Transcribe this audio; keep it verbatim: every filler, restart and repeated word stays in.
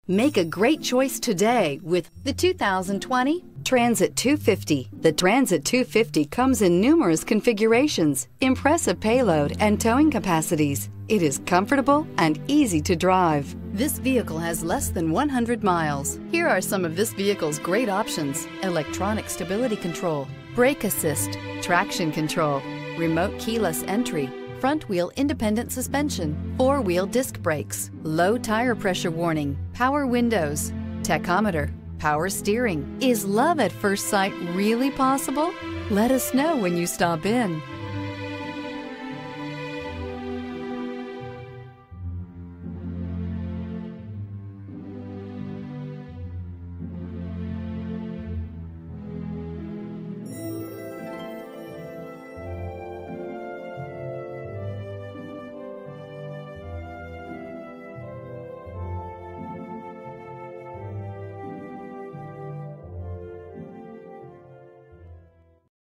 Make a great choice today with the two thousand twenty Transit two fifty. The Transit two fifty comes in numerous configurations, impressive payload, and towing capacities. It is comfortable and easy to drive. This vehicle has less than one hundred miles. Here are some of this vehicle's great options: electronic stability control, brake assist, traction control, remote keyless entry, front wheel independent suspension, four-wheel disc brakes, low tire pressure warning, power windows, tachometer, power steering. Is love at first sight really possible? Let us know when you stop in.